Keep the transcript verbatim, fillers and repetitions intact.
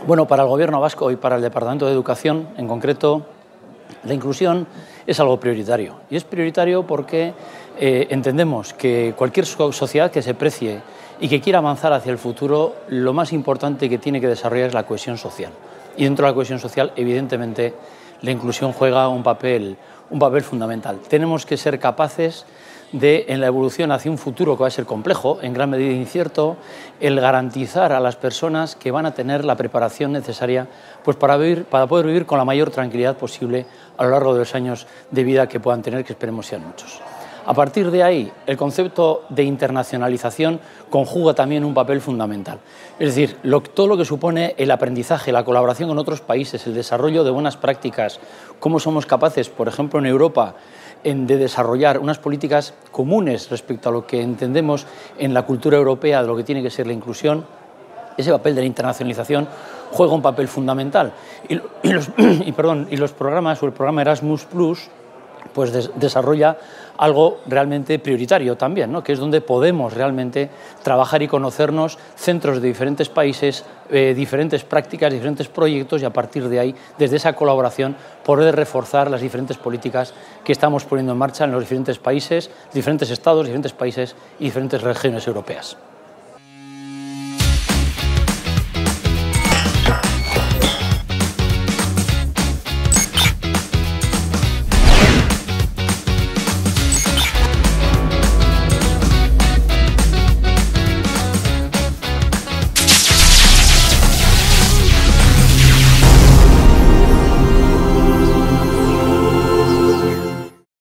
Bueno, para el Gobierno vasco y para el Departamento de Educación, en concreto, la inclusión es algo prioritario. Y es prioritario porque eh, entendemos que cualquier sociedad que se precie y que quiera avanzar hacia el futuro, lo más importante que tiene que desarrollar es la cohesión social. Y dentro de la cohesión social, evidentemente, la inclusión juega un papel, un papel fundamental. Tenemos que ser capaces de, en la evolución hacia un futuro que va a ser complejo, en gran medida incierto, el garantizar a las personas que van a tener la preparación necesaria pues, para, vivir, para poder vivir con la mayor tranquilidad posible a lo largo de los años de vida que puedan tener, que esperemos sean muchos. A partir de ahí, el concepto de internacionalización conjuga también un papel fundamental. Es decir, lo, todo lo que supone el aprendizaje, la colaboración con otros países, el desarrollo de buenas prácticas, cómo somos capaces, por ejemplo, en Europa, en, de desarrollar unas políticas comunes respecto a lo que entendemos en la cultura europea de lo que tiene que ser la inclusión. Ese papel de la internacionalización juega un papel fundamental. Y, y, los, y, perdón, y los programas, o el programa Erasmus Plus, pues des, desarrolla algo realmente prioritario también, ¿no? Que es donde podemos realmente trabajar y conocernos centros de diferentes países, eh, diferentes prácticas, diferentes proyectos, y a partir de ahí, desde esa colaboración, poder reforzar las diferentes políticas que estamos poniendo en marcha en los diferentes países, diferentes estados, diferentes países y diferentes regiones europeas.